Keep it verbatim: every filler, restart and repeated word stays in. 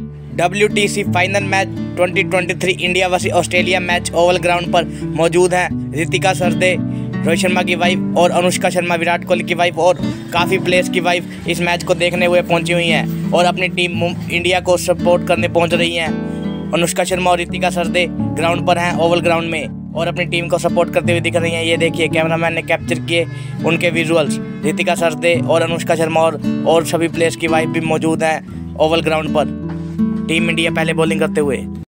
W T C final match twenty twenty three India versus Australia match Oval ground पर मौजूद हैं। रितिका सरदे रोहित शर्मा की wife और अनुष्का शर्मा विराट कोहली की वाइफ और काफ़ी प्लेयर्स की वाइफ इस मैच को देखने हुए पहुंची हुई हैं और अपनी टीम इंडिया को सपोर्ट करने पहुंच रही हैं। अनुष्का शर्मा और रितिका सरदे ग्राउंड पर हैं ओवल ग्राउंड में और अपनी टीम को सपोर्ट करते हुए दिख रही हैं। ये देखिए कैमरामैन ने कैप्चर किए उनके विजुअल्स। रितिका सरदे और अनुष्का शर्मा और, और सभी प्लेयर्स की वाइफ भी मौजूद हैं ओवल ग्राउंड पर टीम इंडिया पहले बॉलिंग करते हुए।